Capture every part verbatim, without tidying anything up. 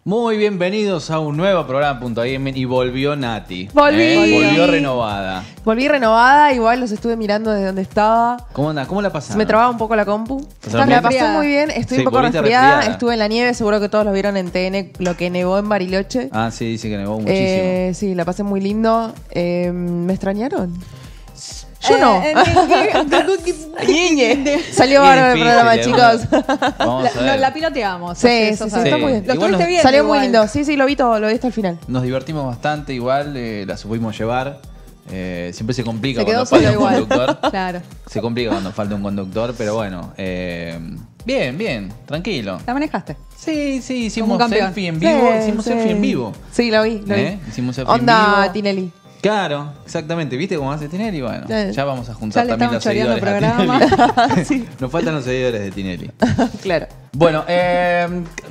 Muy bienvenidos a un nuevo programa Punto Gaming y volvió Nati. Volví. ¿eh? Volvió renovada. Volví renovada, igual los estuve mirando desde donde estaba. ¿Cómo anda? ¿Cómo la pasaron? Se me trababa un poco la compu. ¿Pasaron Me la bien? pasé muy bien, estoy Sí, un poco volviste resfriada, resfriada. estuve en la nieve, seguro que todos lo vieron en T N, lo que nevó en Bariloche. Ah, sí, dice que nevó muchísimo. Eh, sí, la pasé muy lindo. Eh, ¿Me extrañaron? Yo no. Ñeñe. Salió Qué bárbaro el difícil, programa, eh, chicos. Vamos a La, ver. la piloteamos. Sí, así, sí, eso sí, sabes. está muy bien. Lo Igual estuviste nos- bien. Salió igual. muy lindo. Sí, sí, lo vi todo, lo vi hasta el final. Nos divertimos bastante, igual, eh, la supimos llevar. Eh, siempre se complica Se quedó cuando falta solo un igual. conductor. Claro. Se complica cuando falta un conductor, pero bueno. eh, bien, bien, tranquilo. La manejaste. Sí, sí, Como hicimos un campeón. selfie en vivo. Sí, hicimos sí. selfie en vivo. Sí, lo vi, lo ¿Eh? vi. Hicimos selfie en Onda vivo. Tinelli. Claro, exactamente. ¿Viste cómo hace Tinelli? Bueno, Sí. ya vamos a juntar Ya le también los estamos seguidores choreando a Tinelli. Sí. Nos faltan los seguidores de Tinelli. Claro. Bueno, eh,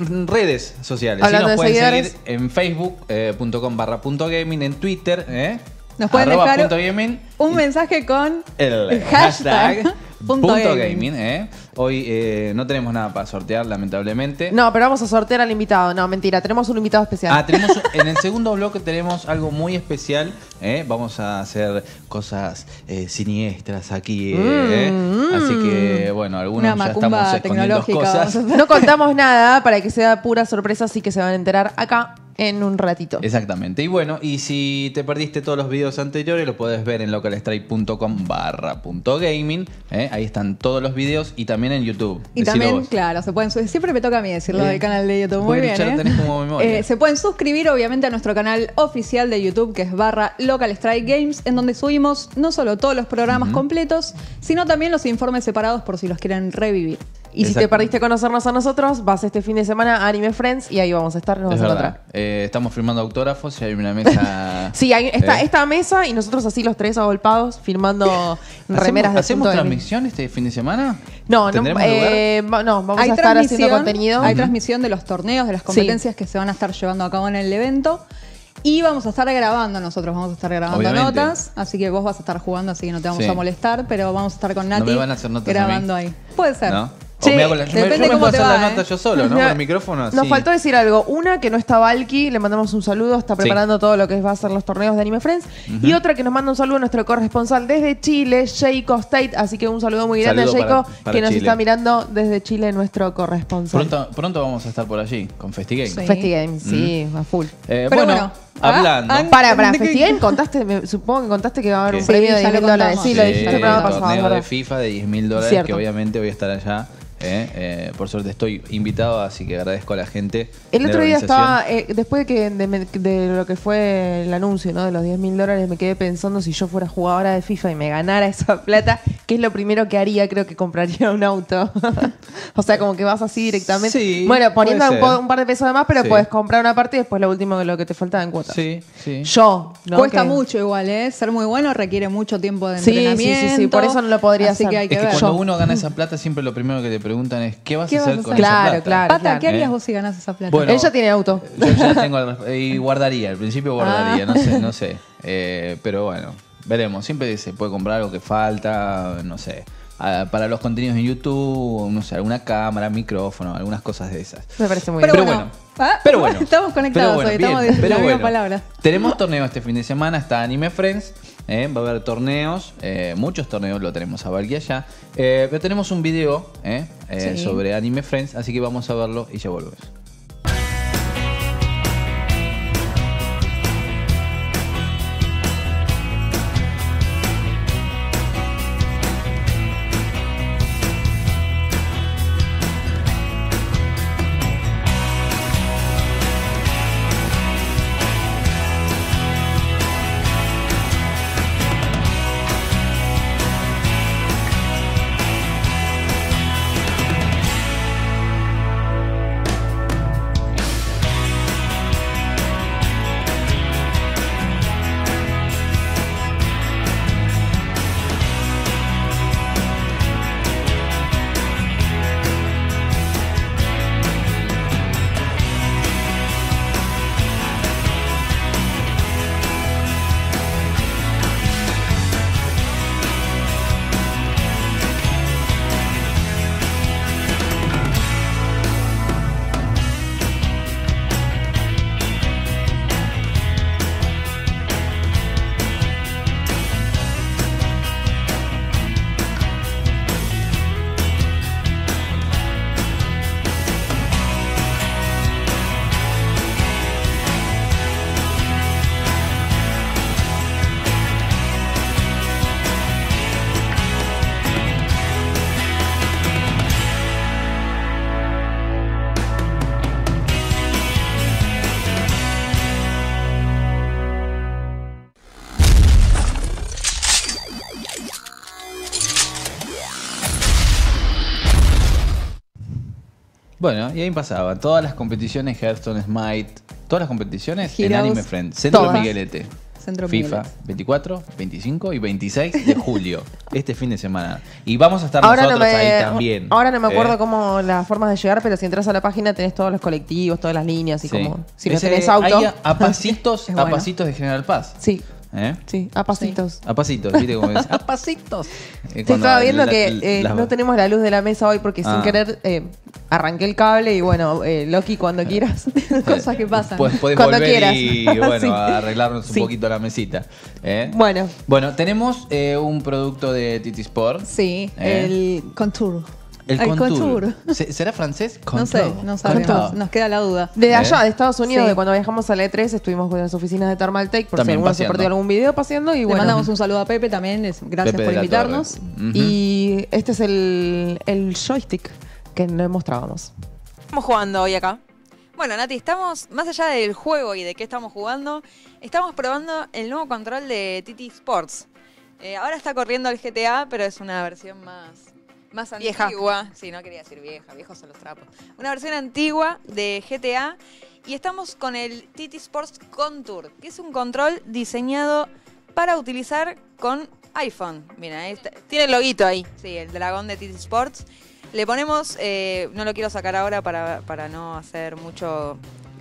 redes sociales. Sí, Hablando nos de pueden seguidores. seguir en facebook punto com barra punto gaming, en Twitter, eh, Nos pueden arroba dejar punto gaming, un y mensaje con el hashtag hashtag punto punto gaming. gaming. eh. Hoy eh, no tenemos nada para sortear, lamentablemente. No, pero vamos a sortear al invitado. No, mentira, tenemos un invitado especial. Ah, tenemos en el segundo bloque tenemos algo muy especial. ¿eh? Vamos a hacer cosas eh, siniestras aquí. eh, Mm, Así que, bueno, algunos Una ya estamos macumba escondiendo tecnológica. cosas. vamos a hacer. No contamos nada para que sea pura sorpresa, así que se van a enterar acá en un ratito. Exactamente. Y bueno, y si te perdiste todos los videos anteriores, lo puedes ver en localstrike punto com barra punto gaming. ¿eh? Ahí están todos los videos y también en YouTube. Y Decilo también, vos. claro, se pueden subir. Siempre me toca a mí decirlo Eh, del canal de YouTube. Muy porque bien. ya lo ¿eh? tenés como memoria. Eh, se pueden suscribir, obviamente, a nuestro canal oficial de YouTube, que es barra Local Strike Games, en donde subimos no solo todos los programas completos, sino también los informes separados por si los quieren revivir. Y si Exacto. te perdiste conocernos a nosotros, vas este fin de semana a Anime Friends y ahí vamos a estar, nos Es vamos a verdad. encontrar. Eh, estamos firmando autógrafos y hay una mesa. Sí, hay esta, ¿eh? esta mesa y nosotros así los tres agolpados firmando remeras de ¿Hacemos Punto Gaming. transmisión este fin de semana? No, no, ¿Tendremos eh, va- no, vamos Hay a estar haciendo transmisión- contenido. Hay Ujú. transmisión de los torneos, de las competencias que se van a estar llevando a cabo en el evento. Y vamos a estar grabando nosotros, vamos a estar grabando Obviamente. notas. Así que vos vas a estar jugando, así que no te vamos Sí. a molestar. Pero vamos a estar con Nati me van a hacer notas a mí? grabando ahí. Puede ser. ¿No? Sí, O me hago la- yo me, depende yo me cómo puedo te hacer va, la ¿eh? nota yo solo, ¿no? Con el micrófono así. Nos faltó decir algo. Una, que no está Valky, le mandamos un saludo, está preparando todo lo que va a ser los torneos de Anime Friends. Y otra que nos manda un saludo a nuestro corresponsal desde Chile, Sheiko State. Así que un saludo muy grande Saludo a Sheiko, para- para que nos Chile. está mirando desde Chile, nuestro corresponsal. Pronto, pronto vamos a estar por allí, con FestiGame. Sí. FestiGame, sí, a full. Eh, Pero bueno, bueno, hablando. ah, Para, para, ¿De qué? FestiGame contaste, me- supongo que contaste que va a haber un Sí, premio de ya diez lo mil dólares. contamos. Sí, lo dijiste el programa el pasado, torneo ¿verdad? de FIFA de diez mil dólares, Cierto. que obviamente voy a estar allá. eh, eh, por suerte estoy invitado, así que agradezco a la gente. El de otro la día organización. estaba, eh, después de, que, de, me- de lo que fue el anuncio, ¿no? De los diez mil dólares, me quedé pensando si yo fuera jugadora de FIFA y me ganara esa plata, ¿qué es lo primero que haría? Creo que compraría un auto. O sea, como que vas así directamente. Sí, bueno, poniendo puede un, po- ser. un par de pesos de más, pero Sí. puedes comprar una parte y después lo último de lo que te faltaba en cuotas. Sí, sí. Yo, ¿no? Cuesta Que- mucho igual, ¿eh? Ser muy bueno requiere mucho tiempo de Sí, sí, sí, entrenamiento. sí, por eso no lo podría Así hacer. que hay que Es que ver. cuando Yo. uno gana esa plata, siempre lo primero que te preguntan es: ¿qué vas ¿Qué a vas hacer a con hacer? esa Claro, plata? claro. Pata, ¿qué harías ¿Eh? vos si ganás esa plata? Bueno, Él ya tiene auto. Yo ya tengo el- y guardaría, al principio guardaría, Ah. no sé, no sé. Eh, pero bueno, veremos. Siempre se puede comprar algo que falta, no sé. Ah, para los contenidos en YouTube, no sé, alguna cámara, micrófono, algunas cosas de esas. Me parece muy Pero bien. Pero bueno. bueno, Ah, pero bueno. Estamos conectados Pero bueno, hoy, bien, estamos diciendo pero las mismas bueno. palabras. Tenemos torneo este fin de semana, está Anime Friends, eh, va a haber torneos, eh, muchos torneos, lo tenemos a Valky allá, eh, pero tenemos un video eh, eh, Sí. sobre Anime Friends, así que vamos a verlo y ya volvemos. Bueno, y ahí pasaban todas las competiciones, Hearthstone, Smite, todas las competiciones en Heroes, Anime Friend. Centro todas. Miguelete. Centro FIFA Miguelete. veinticuatro, veinticinco y veintiséis de julio. Este fin de semana. Y vamos a estar Ahora no, nosotros me, ahí también. ahora no me acuerdo ¿eh? cómo las formas de llegar, pero si entras a la página tenés todos los colectivos, todas las líneas y Sí. como si no Ese- tenés auto. ahí a, a pasitos, Es a bueno. pasitos de General Paz. Sí, ¿Eh? sí, a pasitos. A pasitos, ¿viste cómo es? A pasitos. Eh, Te cuando estaba viendo la- que la- eh, las- no tenemos la luz de la mesa hoy porque sin Ah. querer eh, arranqué el cable y bueno, eh, Loki, cuando quieras. Cosas que pasan. Pues podés Cuando volver quieras. y bueno, Sí. arreglarnos un Sí. poquito la mesita. ¿eh? Bueno, Bueno, tenemos eh, un producto de Titi Sport. Sí, ¿Eh? el Contour. El Ay, Contour. ¿Se- ¿Será francés? No sé, Contour. no sabemos. Contour. Nos queda la duda. de ¿Eh? allá, de Estados Unidos, Sí. de cuando viajamos a la E tres, estuvimos con las oficinas de Thermaltake, por si También alguno se paseando. perdió algún video paseando y Le bueno. mandamos un saludo a Pepe también. es- Gracias Pepe por de la invitarnos. Torre. Ujú. Y este es el, el joystick que le mostrábamos. Estamos jugando hoy acá. Bueno, Nati, estamos, más allá del juego y de qué estamos jugando, estamos probando el nuevo control de T T Sports. Eh, ahora está corriendo el G T A, pero es una versión más, más Vieja. antigua. Sí, no quería decir vieja, viejos son los trapos. Una versión antigua de G T A y estamos con el T T Sports Contour, que es un control diseñado para utilizar con iPhone. Mira, este, Tiene el loguito ahí. sí, el dragón de T T Sports. Le ponemos, eh, no lo quiero sacar ahora para, para no hacer mucho...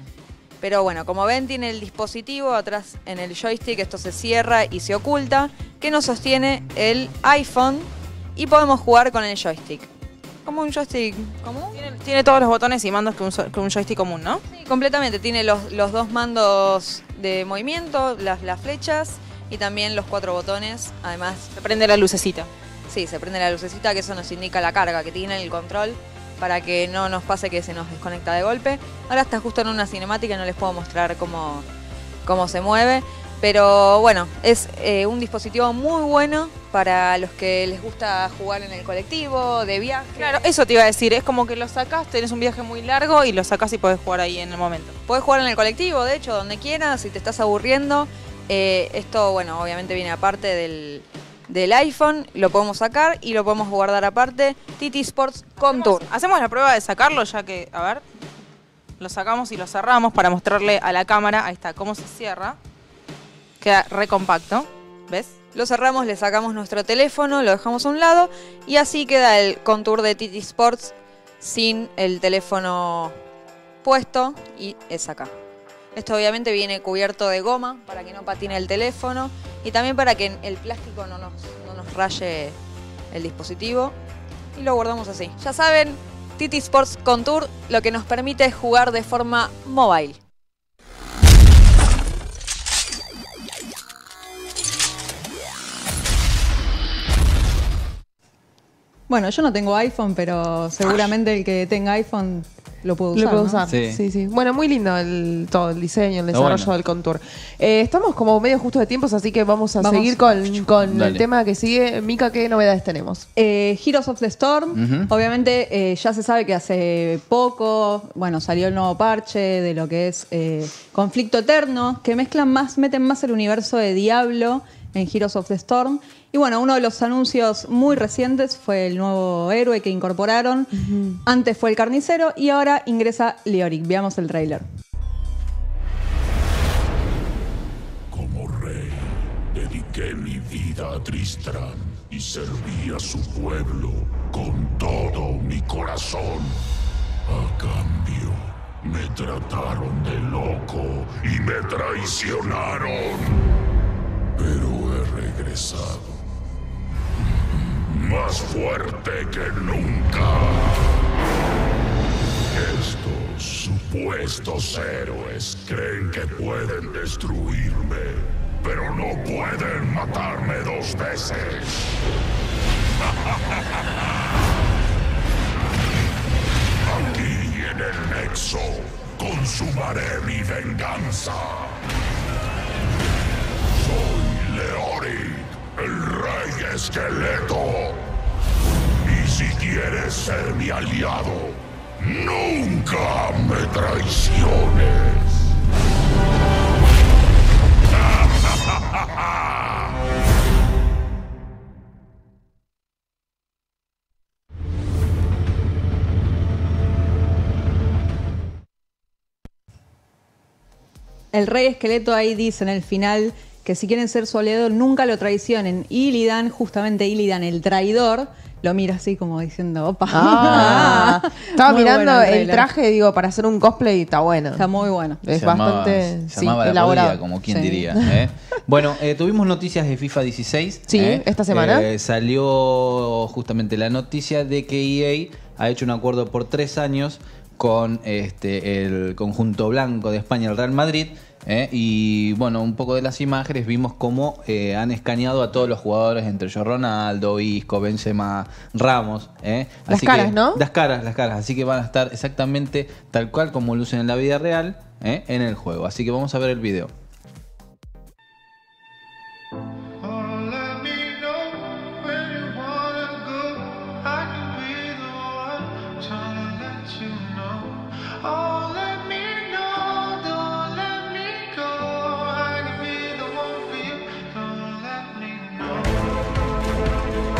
Pero bueno, como ven, tiene el dispositivo atrás en el joystick, esto se cierra y se oculta, que nos sostiene el iPhone y podemos jugar con el joystick. Como un joystick común. Tiene, tiene todos los botones y mandos que un, so- que un joystick común, ¿no? Sí, completamente. Tiene los, los dos mandos de movimiento, las, las flechas y también los cuatro botones. Además, Se prende la lucecita. sí, se prende la lucecita, que eso nos indica la carga que tiene el control para que no nos pase que se nos desconecta de golpe. Ahora está justo en una cinemática y no les puedo mostrar cómo, cómo se mueve. Pero bueno, es eh, un dispositivo muy bueno para los que les gusta jugar en el colectivo, de viaje. Claro, eso te iba a decir. Es como que lo sacás, tenés un viaje muy largo y lo sacás y podés jugar ahí en el momento. Podés jugar en el colectivo, de hecho, donde quieras, si te estás aburriendo. Eh, esto, bueno, obviamente viene aparte del, del iPhone, lo podemos sacar y lo podemos guardar aparte. T T Sports Contour. Hacemos la prueba de sacarlo ya que, a ver, lo sacamos y lo cerramos para mostrarle a la cámara. Ahí está, cómo se cierra. Queda re compacto, ¿ves? Lo cerramos, le sacamos nuestro teléfono, lo dejamos a un lado y así queda el Contour de T T Sports sin el teléfono puesto y es acá. Esto obviamente viene cubierto de goma para que no patine el teléfono y también para que el plástico no nos, no nos raye el dispositivo y lo guardamos así. Ya saben, T T Sports Contour lo que nos permite es jugar de forma mobile. Bueno, yo no tengo iPhone, pero seguramente el que tenga iPhone lo puede usar. Lo puedo ¿no? usar. Sí. Sí. sí, Bueno, muy lindo el, todo el diseño, el Está desarrollo bueno. del contour. Eh, estamos como medio justo de tiempos, así que vamos a Vamos. seguir con, con el Dale. tema que sigue. Mica, ¿qué novedades tenemos? Eh, Heroes of the Storm, Ujú. obviamente eh, ya se sabe que hace poco, bueno, salió el nuevo parche de lo que es eh, Conflicto Eterno, que mezclan más, meten más el universo de Diablo en Heroes of the Storm. Y bueno, uno de los anuncios muy recientes fue el nuevo héroe que incorporaron. Antes fue el carnicero y ahora ingresa Leoric. Veamos el tráiler. Como rey, dediqué mi vida a Tristram y serví a su pueblo con todo mi corazón. A cambio, me trataron de loco y me traicionaron. Pero he regresado. Más fuerte que nunca. Estos supuestos héroes creen que pueden destruirme, pero no pueden matarme dos veces. Aquí en el Nexo consumaré mi venganza. Soy Leoric, el rey esqueleto. Y si quieres ser mi aliado, nunca me traiciones. El Rey Esqueleto ahí dice en el final que si quieren ser su aliado nunca lo traicionen. Y Illidan, justamente Illidan, el traidor, lo mira así como diciendo, opa. Ah, estaba Muy mirando bueno el el trailer. traje, digo, para hacer un cosplay está bueno. Está muy bueno. Es Se llamaba- bastante se sí, llamaba La elaborado. Podrida, como quien Sí. diría. ¿eh? Bueno, eh, tuvimos noticias de FIFA dieciséis. Sí, ¿eh? esta semana. Eh, salió justamente la noticia de que E A ha hecho un acuerdo por tres años con este, el conjunto blanco de España, el Real Madrid. ¿eh? Y bueno, un poco de las imágenes vimos cómo eh, han escaneado a todos los jugadores, entre ellos Ronaldo, Isco, Benzema, Ramos. ¿eh? Las Así caras, que- ¿no? Las caras, las caras. Así que van a estar exactamente tal cual como lucen en la vida real, ¿eh? en el juego. Así que vamos a ver el video. Oh, let me know where you wanna go. I can be the one trying to let you know. Oh, let me know, don't let me go. I can be the one for you. Don't let me know.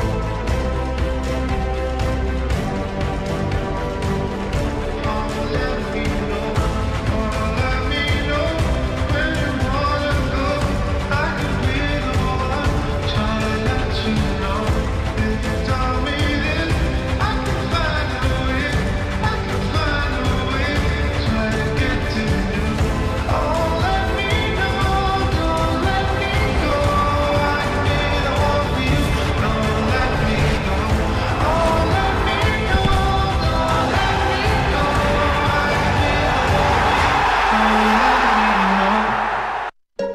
Oh, let me know. Oh, let me know where you wanna go. I can be the one trying to let you know. If you tell me this, I can find a way. I can find a way. Try to get to you. Oh, let me know, don't let me go. I can be the one for you. Don't let me go. Oh, let me know, don't let me go. I can be the one for you. Don't let me know.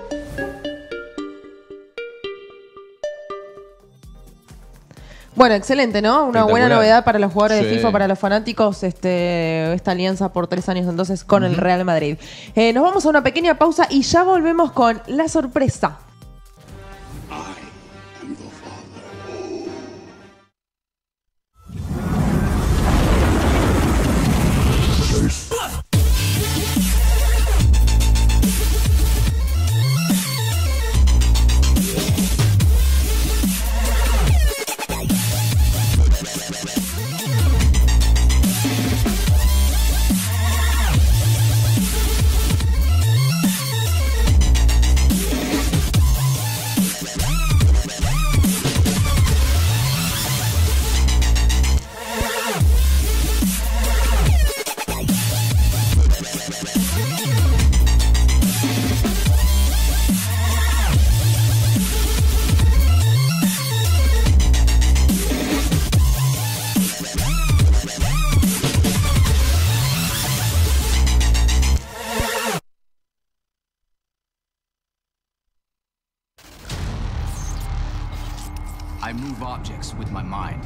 Bueno, excelente, ¿no? Una buena Espectacular. novedad para los jugadores de Sí. FIFA, para los fanáticos, este, esta alianza por tres años entonces con el Real Madrid. Eh, nos vamos a una pequeña pausa y ya volvemos con la sorpresa. I move objects with my mind.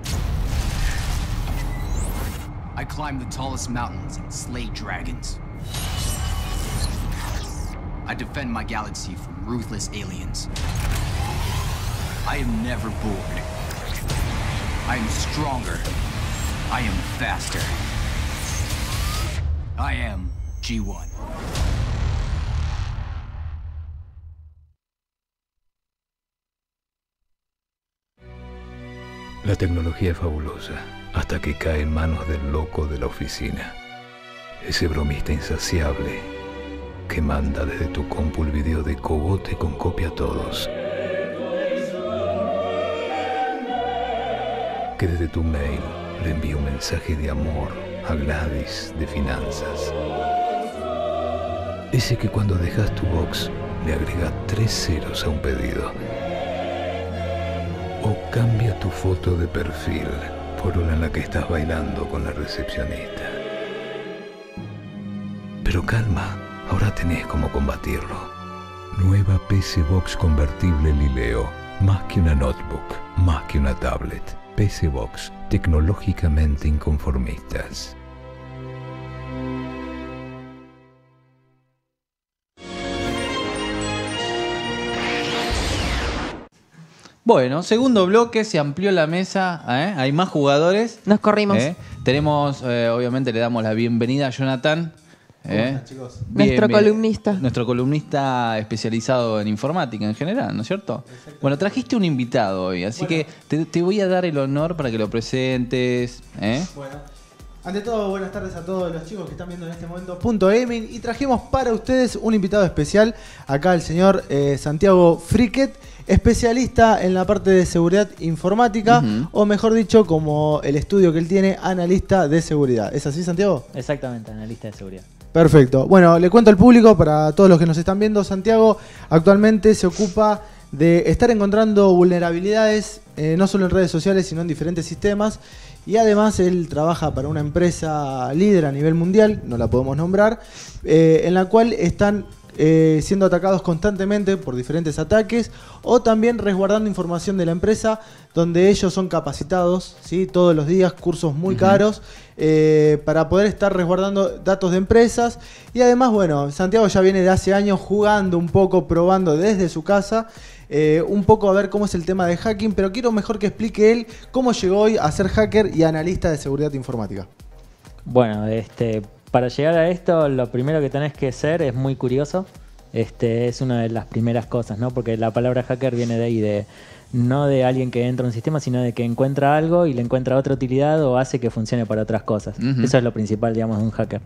I climb the tallest mountains and slay dragons. I defend my galaxy from ruthless aliens. I am never bored. I am stronger. I am faster. I am G one. La tecnología es fabulosa, hasta que cae en manos del loco de la oficina. Ese bromista insaciable que manda desde tu compu el video de Cogote con copia a todos. Que desde tu mail le envía un mensaje de amor a Gladys de finanzas. Ese que cuando dejas tu box le agrega tres ceros a un pedido. O cambia tu foto de perfil por una en la que estás bailando con la recepcionista. Pero calma, ahora tenés cómo combatirlo. Nueva P C Box convertible Lileo. Más que una notebook, más que una tablet. P C Box, tecnológicamente inconformistas. Bueno, segundo bloque, se amplió la mesa, ¿eh? Hay más jugadores. Nos corrimos. ¿eh? Tenemos, eh, obviamente le damos la bienvenida a Jonathan. ¿eh? Nuestro columnista. Nuestro columnista especializado en informática en general, ¿no es cierto? Bueno, trajiste un invitado hoy, así que te, te voy a dar el honor para que lo presentes. ¿eh? Bueno, Ante todo, buenas tardes a todos los chicos que están viendo en este momento Punto Gaming y trajimos para ustedes un invitado especial, acá el señor eh, Santiago Friquet, especialista en la parte de seguridad informática, uh-huh. o mejor dicho, como el estudio que él tiene, analista de seguridad. ¿Es así, Santiago? Exactamente, analista de seguridad. Perfecto. Bueno, le cuento al público, para todos los que nos están viendo, Santiago actualmente se ocupa de estar encontrando vulnerabilidades, eh, no solo en redes sociales, sino en diferentes sistemas. Y además él trabaja para una empresa líder a nivel mundial, no la podemos nombrar, eh, en la cual están eh, siendo atacados constantemente por diferentes ataques, o también resguardando información de la empresa, donde ellos son capacitados, ¿sí? Todos los días, cursos muy uh-huh. caros, eh, para poder estar resguardando datos de empresas. Y además, bueno, Santiago ya viene de hace años jugando un poco, probando desde su casa, Eh, un poco a ver cómo es el tema de hacking, pero quiero mejor que explique él cómo llegó hoy a ser hacker y analista de seguridad informática. Bueno, este, para llegar a esto, lo primero que tenés que ser es muy curioso. Este, es una de las primeras cosas, ¿no? Porque la palabra hacker viene de ahí, de no de alguien que entra a un sistema, sino de que encuentra algo y le encuentra otra utilidad o hace que funcione para otras cosas. Uh-huh. Eso es lo principal, digamos, de un hacker.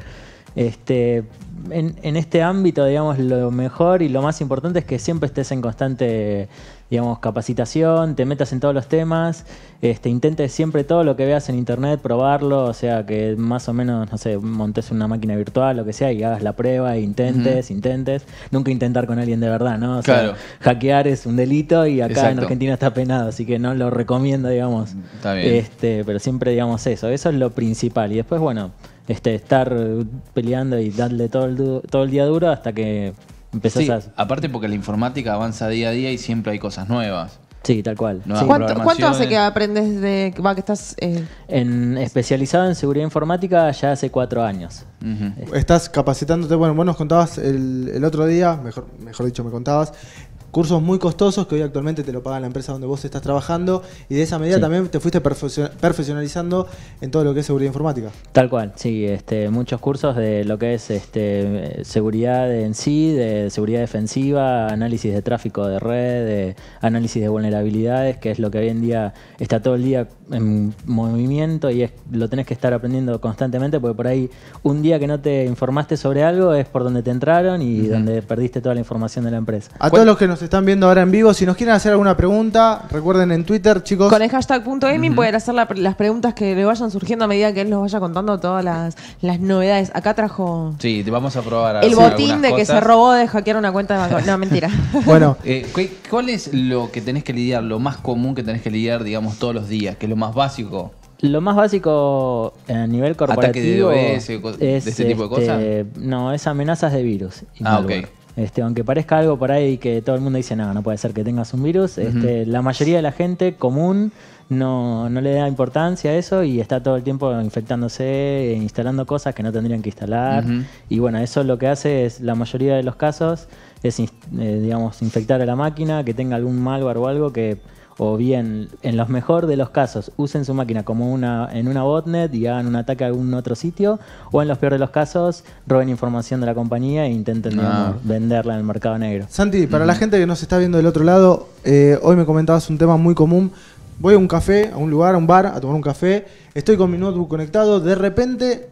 Este, en, en este ámbito, digamos, lo mejor y lo más importante es que siempre estés en constante, digamos, capacitación, te metas en todos los temas, este, intentes siempre todo lo que veas en internet, probarlo, o sea, que más o menos, no sé, montes una máquina virtual, lo que sea, y hagas la prueba, e intentes, uh-huh. intentes. Nunca intentar con alguien de verdad, ¿no? O sea, claro. hackear es un delito y acá Exacto. en Argentina está penado, así que no lo recomiendo, digamos. Está bien. Este, pero siempre, digamos, eso, eso es lo principal. Y después, bueno, Este, estar peleando y darle todo el, du- todo el día duro hasta que empezás sí, a... aparte porque la informática avanza día a día y siempre hay cosas nuevas. Sí, tal cual. Nuevas Sí. ¿Cuánto, ¿Cuánto hace que aprendes de va, que estás eh... En, especializado en seguridad informática ya hace cuatro años. Uh-huh. Estás capacitándote, bueno, vos nos contabas el, el otro día, mejor, mejor dicho me contabas, cursos muy costosos que hoy actualmente te lo paga la empresa donde vos estás trabajando, y de esa medida sí. también te fuiste perfeccion- perfeccionalizando en todo lo que es seguridad informática. Tal cual, sí, este, muchos cursos de lo que es este, seguridad en sí, de seguridad defensiva, análisis de tráfico de red, de análisis de vulnerabilidades, que es lo que hoy en día está todo el día en movimiento y es, lo tenés que estar aprendiendo constantemente, porque por ahí un día que no te informaste sobre algo es por donde te entraron y uh-huh. donde perdiste toda la información de la empresa. A todos los que nos están viendo ahora en vivo, si nos quieren hacer alguna pregunta, recuerden en Twitter, chicos. Con el hashtag Punto Gaming uh-huh. pueden hacer la, las preguntas que le vayan surgiendo a medida que él nos vaya contando todas las, las novedades. Acá trajo sí, te vamos a probar a el hacer botín de cosas. Que se robó de hackear una cuenta de banco. No, mentira. Bueno, eh, ¿cuál es lo que tenés que lidiar, lo más común que tenés que lidiar, digamos, todos los días? Que es lo más básico. Lo más básico a nivel corporativo ¿Ataque de D O S, es de este tipo de cosas? No, es amenazas de virus. Ah, ok. Este, aunque parezca algo por ahí que todo el mundo dice, no, no puede ser que tengas un virus, uh-huh. este, la mayoría de la gente común no, no le da importancia a eso y está todo el tiempo infectándose, instalando cosas que no tendrían que instalar. Uh-huh. Y bueno, eso lo que hace es, la mayoría de los casos, es eh, digamos, infectar a la máquina, que tenga algún malware o algo que... o bien, en los mejor de los casos, usen su máquina como una en una botnet y hagan un ataque a algún otro sitio, o en los peores de los casos, roben información de la compañía e intenten ah. digamos, venderla en el mercado negro. Santi, para uh-huh. la gente que nos está viendo del otro lado, eh, hoy me comentabas un tema muy común. Voy a un café, a un lugar, a un bar, a tomar un café, estoy con mi notebook conectado, de repente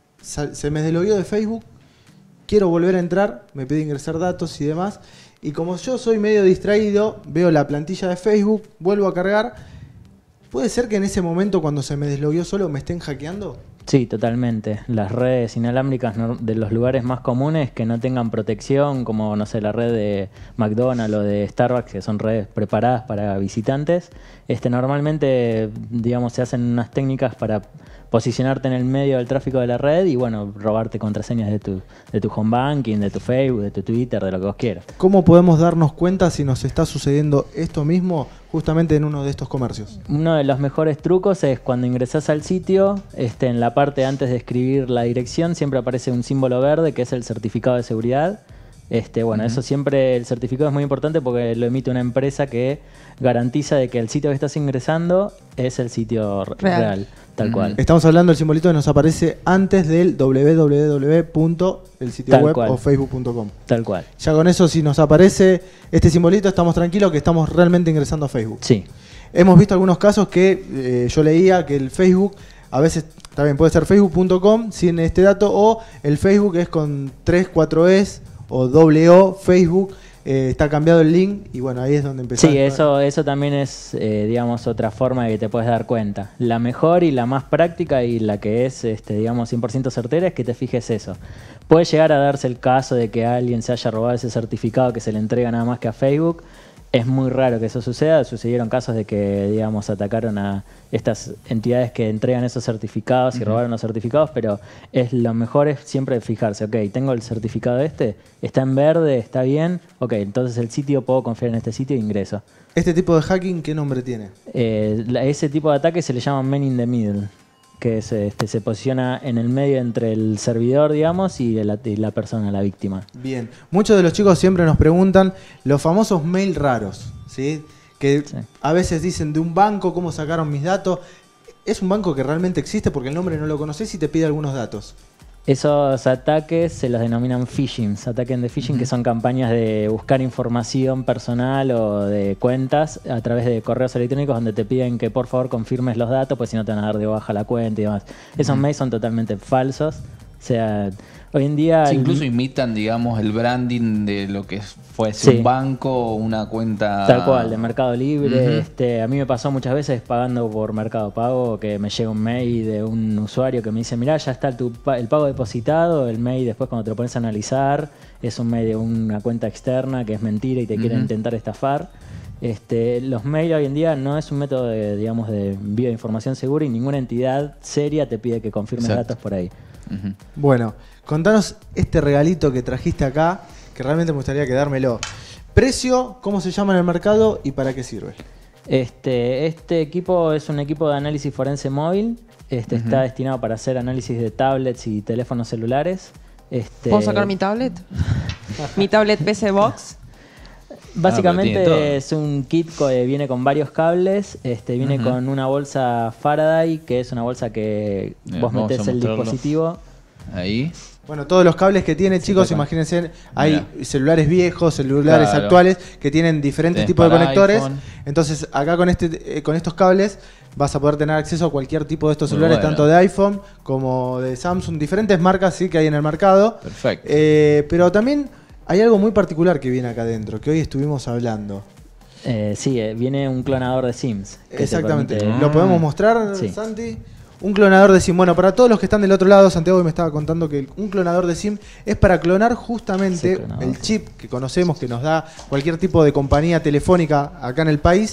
se me deslogueó de Facebook, quiero volver a entrar, me pide ingresar datos y demás. Y como yo soy medio distraído, veo la plantilla de Facebook, vuelvo a cargar. ¿Puede ser que en ese momento, cuando se me deslogueó solo, me estén hackeando? Sí, totalmente. Las redes inalámbricas de los lugares más comunes que no tengan protección, como, no sé, la red de McDonald's o de Starbucks, que son redes preparadas para visitantes, este, normalmente, digamos, se hacen unas técnicas para posicionarte en el medio del tráfico de la red y, bueno, robarte contraseñas de tu, de tu home banking, de tu Facebook, de tu Twitter, de lo que vos quieras. ¿Cómo podemos darnos cuenta si nos está sucediendo esto mismo justamente en uno de estos comercios? Uno de los mejores trucos es cuando ingresás al sitio, este, en la parte antes de escribir la dirección siempre aparece un símbolo verde que es el certificado de seguridad. Este, bueno, uh-huh. eso siempre, el certificado es muy importante porque lo emite una empresa que garantiza de que el sitio que estás ingresando es el sitio real, real tal uh-huh. cual. Estamos hablando del simbolito que nos aparece antes del doble u doble u doble u punto el sitio tal web cual. o facebook punto com. Tal cual. Ya con eso, si nos aparece este simbolito, estamos tranquilos que estamos realmente ingresando a Facebook. Sí. Hemos visto algunos casos que eh, yo leía que el Facebook a veces también puede ser facebook punto com sin este dato, o el Facebook es con tres, cuatro es o doble O, Facebook. Eh, está cambiado el link y bueno, ahí es donde empezamos. Sí, eso, eso también es, eh, digamos, otra forma de que te puedes dar cuenta. La mejor y la más práctica y la que es, este, digamos, cien por ciento certera es que te fijes eso. Puede llegar a darse el caso de que alguien se haya robado ese certificado que se le entrega nada más que a Facebook. Es muy raro que eso suceda. Sucedieron casos de que, digamos, atacaron a estas entidades que entregan esos certificados y uh-huh. robaron los certificados, pero es lo mejor es siempre fijarse, ok, tengo el certificado este, está en verde, está bien, ok, entonces el sitio, puedo confiar en este sitio e ingreso. ¿Este tipo de hacking qué nombre tiene? Eh, la, ese tipo de ataque se le llama man in the middle, que se, este, se posiciona en el medio entre el servidor, digamos, y la, y la persona, la víctima. Bien. Muchos de los chicos siempre nos preguntan los famosos mail raros, ¿sí? Que sí. a veces dicen de un banco, ¿cómo sacaron mis datos? ¿Es un banco que realmente existe porque el nombre no lo conoces y te pide algunos datos? Esos ataques se los denominan phishing, ataques de phishing, uh-huh. que son campañas de buscar información personal o de cuentas a través de correos electrónicos donde te piden que por favor confirmes los datos, pues si no te van a dar de baja la cuenta y demás. Esos uh-huh. mails son totalmente falsos. O sea, hoy en día... Sí, el... incluso imitan, digamos, el branding de lo que fuese sí. un banco o una cuenta... Tal cual, de Mercado Libre. Uh-huh. este, a mí me pasó muchas veces pagando por Mercado Pago que me llega un mail de un usuario que me dice, mirá, ya está tu, el pago depositado. El mail después cuando te lo pones a analizar es un mail de una cuenta externa que es mentira y te uh-huh. quieren intentar estafar. Este, los mails hoy en día no es un método de, digamos, de envío de información segura y ninguna entidad seria te pide que confirmes Exacto. datos por ahí. Uh-huh. Bueno, contanos este regalito que trajiste acá, que realmente me gustaría quedármelo. Precio, cómo se llama en el mercado y para qué sirve. Este, este equipo es un equipo de análisis forense móvil. Este, uh-huh. Está destinado para hacer análisis de tablets y teléfonos celulares. Este... ¿Puedo sacar mi tablet? Mi tablet P C Box. Básicamente ah, es un kit que viene con varios cables, este, viene uh-huh. con una bolsa Faraday, que es una bolsa que Bien, vos metés el dispositivo. Ahí. Bueno, todos los cables que tiene, chicos, imagínense, hay Mira. celulares viejos, celulares claro. actuales, que tienen diferentes Tenés tipos de conectores. IPhone. Entonces, acá con este, eh, con estos cables vas a poder tener acceso a cualquier tipo de estos Muy celulares, bueno. tanto de iPhone como de Samsung, diferentes marcas sí que hay en el mercado. Perfecto. Eh, pero también hay algo muy particular que viene acá adentro, que hoy estuvimos hablando. Eh, sí, eh, viene un clonador de Sims. Exactamente. Permite... ¿Lo podemos mostrar, sí. Santi? Un clonador de SIM. Bueno, para todos los que están del otro lado, Santiago me estaba contando que un clonador de SIM es para clonar justamente sí, clonador, el chip que conocemos, que nos da cualquier tipo de compañía telefónica acá en el país.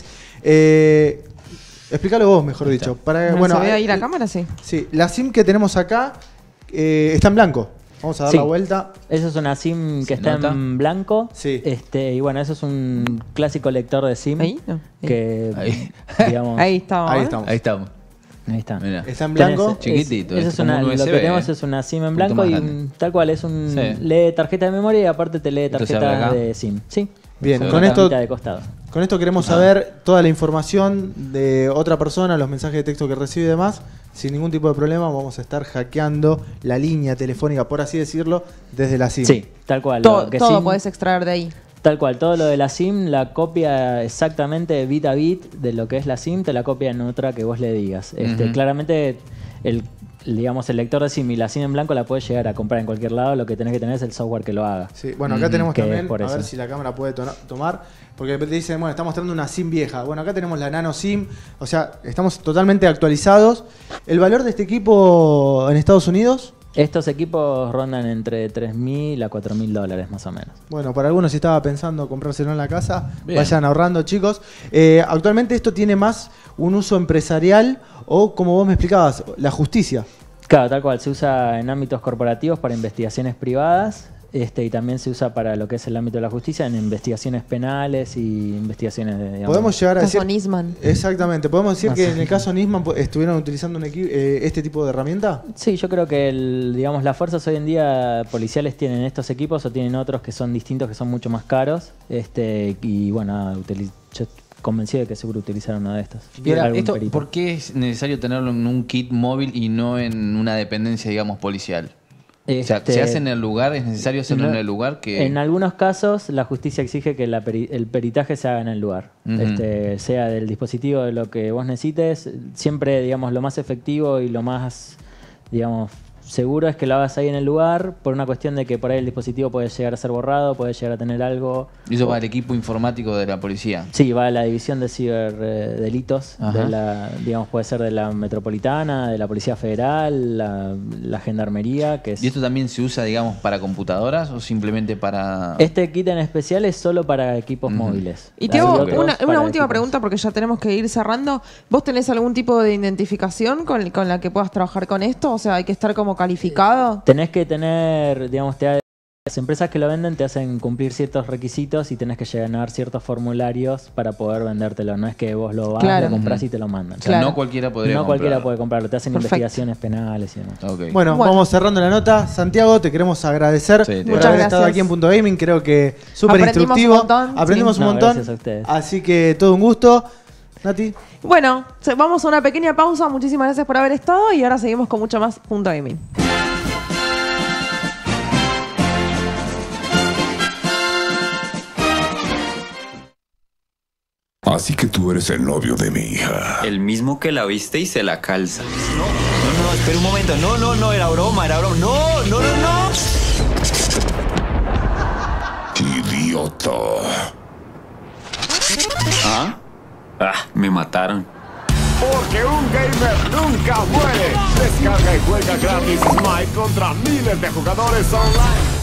Eh, explícalo vos, mejor dicho. Para, ¿No bueno, ¿Se ve ahí eh, la cámara? Sí. Sí, la SIM que tenemos acá eh, está en blanco. Vamos a dar sí. la vuelta. Eso es una SIM que está nota? en blanco. Sí. Este, y bueno, eso es un clásico lector de SIM. ¿Ahí? No. Que, Ahí. digamos, ahí estamos. Ahí ¿eh? estamos. Ahí estamos. Ahí está. Mirá. Está en blanco. Tenés, chiquitito. Es, Es es una, como un lo U S B, que tenemos eh. es una SIM en Un blanco poquito y más un, grande. tal cual es un Sí. lee tarjeta de memoria y aparte te lee Entonces, tarjeta acá. de SIM. Sí. Bien, Con con una esto, tapita de costado. con esto queremos Ah. saber toda la información de otra persona, los mensajes de texto que recibe y demás. Sin ningún tipo de problema vamos a estar hackeando la línea telefónica, por así decirlo, desde la SIM. Sí, tal cual. Todo, lo que todo SIM- podés extraer de ahí. Tal cual, todo lo de la SIM la copia exactamente bit a bit de lo que es la SIM, te la copia en otra que vos le digas. Este, Ujú. Claramente, el, digamos, el lector de SIM y la SIM en blanco la puedes llegar a comprar en cualquier lado, lo que tenés que tener es el software que lo haga. Sí, bueno, acá Mm, tenemos que también, es por a eso. ver si la cámara puede to- tomar, porque te dicen, bueno, está mostrando una SIM vieja. Bueno, acá tenemos la Nano SIM, o sea, estamos totalmente actualizados. ¿El valor de este equipo en Estados Unidos? Estos equipos rondan entre tres mil a cuatro mil dólares más o menos. Bueno, para algunos si estaba pensando comprárselo en la casa, Bien. vayan ahorrando, chicos. Eh, actualmente esto tiene más un uso empresarial o, como vos me explicabas, la justicia. Claro, tal cual, se usa en ámbitos corporativos para investigaciones privadas. Este, y también se usa para lo que es el ámbito de la justicia en investigaciones penales y investigaciones de... digamos, Podemos llegar a Caso decir... Nisman. Exactamente, podemos decir Más que o en el caso Nisman pu- estuvieron utilizando un equi- eh, este tipo de herramienta. Sí, yo creo que el, digamos, las fuerzas hoy en día policiales tienen estos equipos o tienen otros que son distintos, que son mucho más caros. Este, y bueno, utili- yo estoy convencido de que seguro utilizaron uno de estos. Y ahora, Algún esto, perito. ¿por qué es necesario tenerlo en un kit móvil y no en una dependencia, digamos, policial? O sea, Este, ¿se hace en el lugar? ¿Es necesario hacerlo no, en el lugar? que En algunos casos, la justicia exige que la peri- el peritaje se haga en el lugar. Ujú. este, sea del dispositivo, de lo que vos necesites. Siempre, digamos, lo más efectivo y lo más, digamos, seguro es que lo hagas ahí en el lugar, por una cuestión de que por ahí el dispositivo puede llegar a ser borrado, puede llegar a tener algo. ¿Y eso va al equipo informático de la policía? Sí, va a la división de ciberdelitos, Ajá. de la, digamos, puede ser de la metropolitana, de la Policía Federal, la, la gendarmería, que es... ¿Y esto también se usa, digamos, para computadoras o simplemente para...? Este kit en especial es solo para equipos Ujú. móviles. Y te Hay hago otros una, para una última equipos. pregunta porque ya tenemos que ir cerrando. ¿Vos tenés algún tipo de identificación con, con la que puedas trabajar con esto? O sea, hay que estar como calificado. Tenés que tener, digamos, te, las empresas que lo venden te hacen cumplir ciertos requisitos y tenés que llenar ciertos formularios para poder vendértelo. No es que vos lo vas, Claro. lo compras Ujú. y te lo mandan. O sea, Claro. no cualquiera podría No cualquiera comprarlo. puede comprarlo, te hacen Perfecto. investigaciones penales y demás. Ok. Bueno, Bueno. vamos cerrando la nota. Santiago, te queremos agradecer Sí, te por Muchas haber gracias. estado aquí en Punto Gaming. Creo que súper Aprendimos instructivo. un montón, Aprendimos sí. un No, montón. gracias a ustedes. Así que todo un gusto. Nati. Bueno, se- vamos a una pequeña pausa. Muchísimas gracias por haber estado y ahora seguimos con mucho más Punto Gaming. Así que tú eres el novio de mi hija. El mismo que la viste y se la calza. No, no, no, espera un momento. No, no, no, era broma, era broma. No, no, no, no. Idiota. ¿Ah? Ah, me mataron. Porque un gamer nunca muere. Descarga y juega gratis Smite contra miles de jugadores online.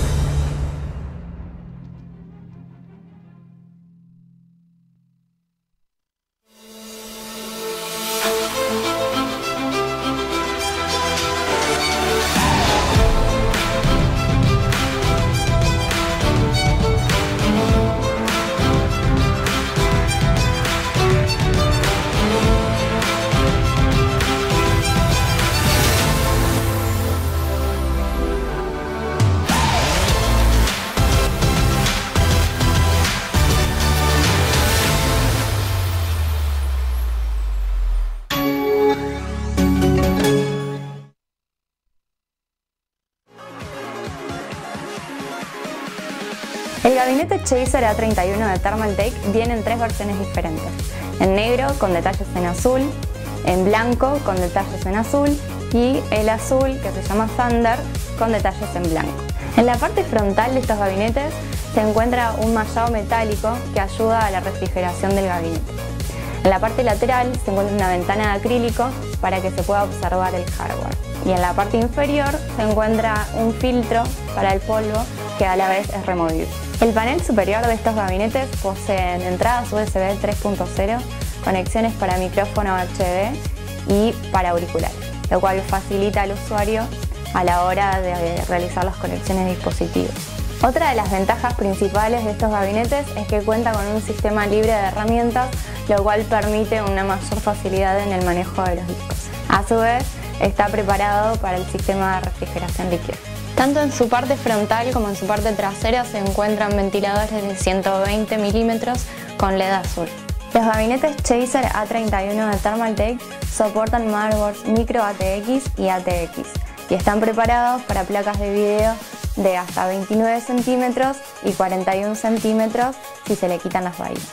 El gabinete Chaser A treinta y uno de Thermaltake viene en tres versiones diferentes. En negro con detalles en azul, en blanco con detalles en azul y el azul que se llama Thunder con detalles en blanco. En la parte frontal de estos gabinetes se encuentra un mallado metálico que ayuda a la refrigeración del gabinete. En la parte lateral se encuentra una ventana de acrílico para que se pueda observar el hardware. Y en la parte inferior se encuentra un filtro para el polvo que a la vez es removible. El panel superior de estos gabinetes poseen entradas U S B tres punto cero, conexiones para micrófono H D y para auriculares, lo cual facilita al usuario a la hora de realizar las conexiones de dispositivos. Otra de las ventajas principales de estos gabinetes es que cuenta con un sistema libre de herramientas, lo cual permite una mayor facilidad en el manejo de los discos. A su vez, está preparado para el sistema de refrigeración líquida. Tanto en su parte frontal como en su parte trasera se encuentran ventiladores de ciento veinte milímetros con L E D azul. Los gabinetes Chaser A treinta y uno de Thermaltake soportan motherboards micro A T X y A T X y están preparados para placas de video de hasta veintinueve centímetros y cuarenta y uno centímetros si se le quitan las bahías.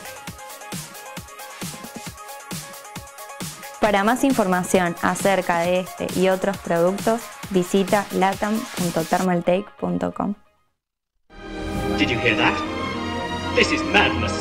Para más información acerca de este y otros productos, visita latam punto thermaltake punto com. Did you hear that? This is madness.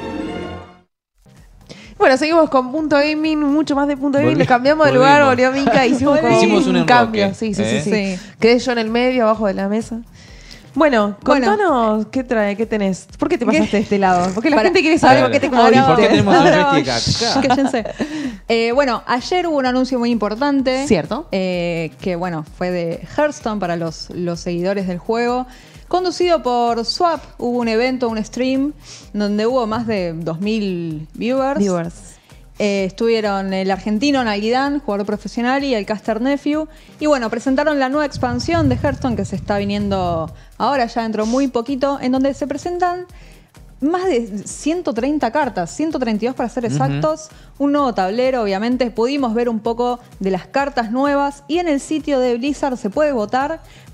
Bueno, seguimos con Punto Gaming, mucho más de Punto Gaming. Volvi- Le cambiamos de lugar, volvimos. volvió Mica, hicimos, como Hicimos un enroque, cambio. Sí, sí, ¿eh? sí, sí, Sí. Quedé yo en el medio, abajo de la mesa. Bueno, Bueno. contanos qué trae, qué tenés. ¿Por qué te pasaste de este lado? Porque la Para- gente quiere saber Claro. por qué te Ahora ¿Y por qué moviste. tenemos un Ahora joystick vamos. acá? Cállense. Eh, bueno, ayer hubo un anuncio muy importante. Cierto. eh, que bueno, fue de Hearthstone para los, los seguidores del juego. Conducido por Swap, hubo un evento, un stream, donde hubo más de dos mil viewers. Viewers. Eh, estuvieron el argentino Nalguidán, jugador profesional, y el caster Nephew. Y bueno, presentaron la nueva expansión de Hearthstone que se está viniendo ahora, ya dentro muy poquito, en donde se presentan más de ciento treinta cartas, ciento treinta y dos para ser exactos, un nuevo tablero, obviamente. Pudimos ver un poco de las cartas nuevas y en el sitio de Blizzard se puede votar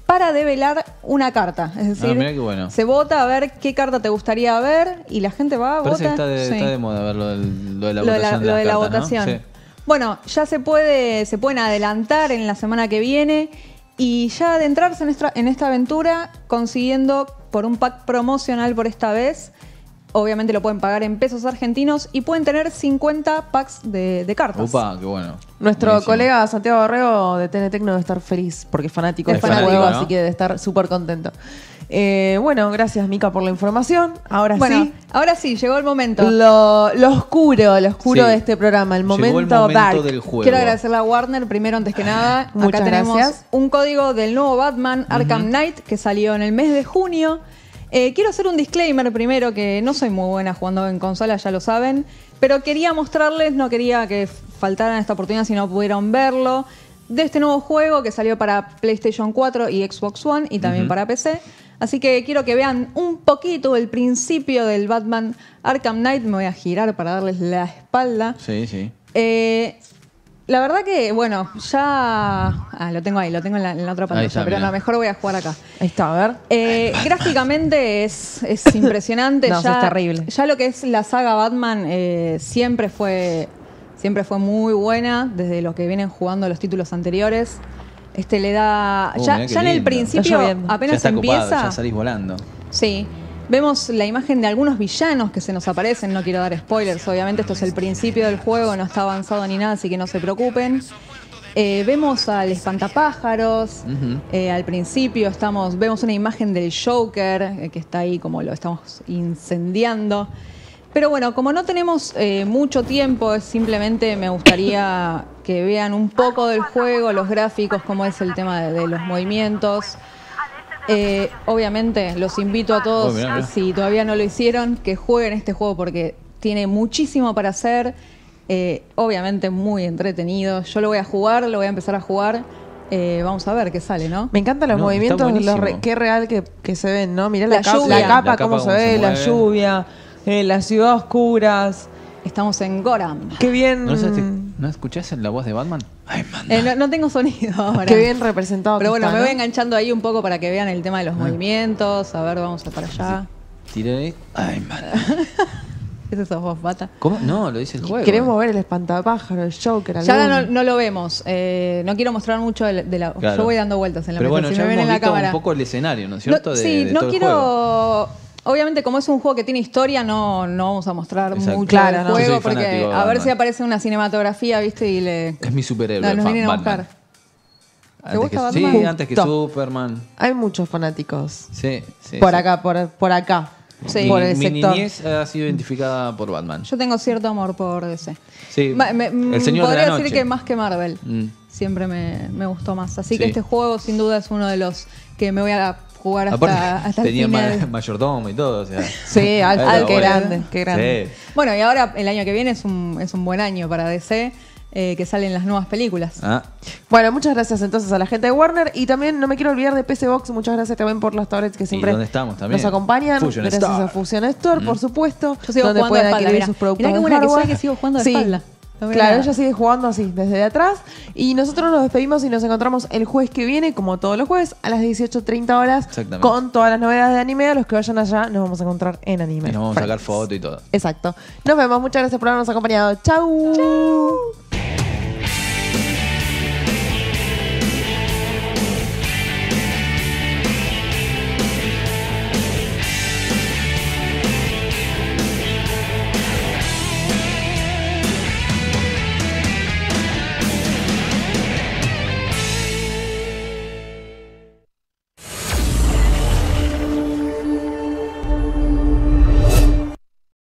para develar una carta. Es decir, Ah, mirá qué bueno. se vota a ver qué carta te gustaría ver y la gente va a Parece que votar. está de, Sí. está de moda ver lo, del- lo de la Lo de la- votación de, lo las de la cartas, ¿no? votación. Sí. Bueno, ya se puede, se pueden adelantar en la semana que viene y ya adentrarse en esta, en esta aventura consiguiendo por un pack promocional por esta vez. Obviamente lo pueden pagar en pesos argentinos y pueden tener cincuenta packs de, de cartas. Upa, qué bueno. Nuestro Buenísimo. colega Santiago Borrego de T N Tecno debe estar feliz porque es fanático Es de este fanático, juego, ¿no? así que debe estar súper contento. Eh, bueno, gracias Mica por la información. Ahora Bueno, sí, ahora sí, llegó el momento. lo, lo oscuro, lo oscuro Sí. de este programa, el Llegó momento, el momento dark. del juego. Quiero agradecerle a Warner primero antes que nada. Muchas Acá tenemos gracias. un código del nuevo Batman Arkham Knight que salió en el mes de junio. Eh, quiero hacer un disclaimer primero que no soy muy buena jugando en consola, ya lo saben, pero quería mostrarles, no quería que faltaran esta oportunidad si no pudieron verlo, de este nuevo juego que salió para PlayStation cuatro y Xbox One y también Ujú. para P C. Así que quiero que vean un poquito el principio del Batman Arkham Knight. Me voy a girar para darles la espalda. Sí, sí. Eh, la verdad que, bueno, ya... Ah, lo tengo ahí, lo tengo en la, en la otra pantalla, está, pero mirá. no, mejor voy a jugar acá. Ahí está, a ver. Eh, gráficamente es, es impresionante. No, ya, es terrible. Ya lo que es la saga Batman eh, siempre fue siempre fue muy buena, desde los que vienen jugando los títulos anteriores. Este le da... Oh, ya mirá qué ya en el lindo. Está principio, lloviendo. Ya apenas está empieza... copado, ya salís volando. Sí. Vemos la imagen de algunos villanos que se nos aparecen. No quiero dar spoilers, obviamente. Esto es el principio del juego, no está avanzado ni nada, así que no se preocupen. Eh, vemos al espantapájaros. Ujú. Eh, al principio estamos, vemos una imagen del Joker eh, que está ahí como lo estamos incendiando. Pero bueno, como no tenemos eh, mucho tiempo, es simplemente me gustaría que vean un poco del juego, los gráficos, cómo es el tema de, de los movimientos. Eh, obviamente los invito a todos, Oh, mirá, mirá. si todavía no lo hicieron, que jueguen este juego porque tiene muchísimo para hacer. Eh, obviamente muy entretenido. Yo lo voy a jugar, lo voy a empezar a jugar. Eh, vamos a ver qué sale, ¿no? Me encantan los No, movimientos, está los re- buenísimo. qué real que, que se ven, ¿no? Mirá la, La capa, lluvia. la capa, La cómo capa, se cómo ve, se la mueve. lluvia, eh, la ciudad a oscuras. Estamos en Gotham. Qué bien, ¿No, sabes- ¿No escuchás la voz de Batman? Ay, man. Eh, no, no tengo sonido ahora. qué bien representado. Pero que bueno, está, me ¿no? voy enganchando ahí un poco para que vean el tema de los movimientos. A ver, vamos a para allá. Tiré ahí. Ay, man. Ese sos vos, Bata. ¿Cómo? No, lo dice el juego. Queremos ver el espantapájaro, el Joker. Ya ahora algún- no, no lo vemos. Eh, no quiero mostrar mucho de, de la. Claro. Yo voy dando vueltas en la Pero mesa. bueno, si ya me ven hemos en la visto cámara. un poco el escenario, ¿no es No, cierto? De- sí, de no todo el quiero. juego. Obviamente, como es un juego que tiene historia, no, no vamos a mostrar Exacto. mucho Claro, del no. Yo juego soy porque fanático de a ver Batman. si aparece una cinematografía, ¿viste? Y le. Es mi superhéroe. No, nos fa- vienen a Batman. buscar. Antes gusta que, Batman? Sí, antes que Justo. Superman. Hay muchos fanáticos Sí, sí. por sí. acá, por, por acá. Sí. Por Mi, el mi sector. niñez ha sido identificada por Batman. Yo tengo cierto amor por D C. Sí, Ma- me- el señor de podría la noche. decir que más que Marvel. Mm. Siempre me, me gustó más. Así que Sí. este juego, sin duda, es uno de los que me voy a jugar hasta, Aparte, hasta el tenía final. ma- mayordomo y todo. O sea. Sí, Al, Era Al, qué bueno. grande, qué grande. Sí. Bueno, y ahora el año que viene es un, es un buen año para D C, eh, que salen las nuevas películas. Ah, Bueno, muchas gracias entonces a la gente de Warner y también no me quiero olvidar de P C Box, muchas gracias también por las tablets que siempre dónde estamos también? nos acompañan. Fusion gracias Store. a Fusion Store, por supuesto, Yo sigo donde jugando pueden de espalda, adquirir mirá. sus productos Mirá qué de buena que hardware. soy que sigo jugando de Sí. espalda. No veo Claro, nada. ella sigue jugando así, desde atrás. Y nosotros nos despedimos y nos encontramos el jueves que viene, como todos los jueves, a las dieciocho treinta horas, Exactamente. con todas las novedades de anime. A los que vayan allá nos vamos a encontrar en Anime y nos vamos a sacar Friends. fotos y todo. Exacto. Nos vemos, muchas gracias por habernos acompañado. Chau.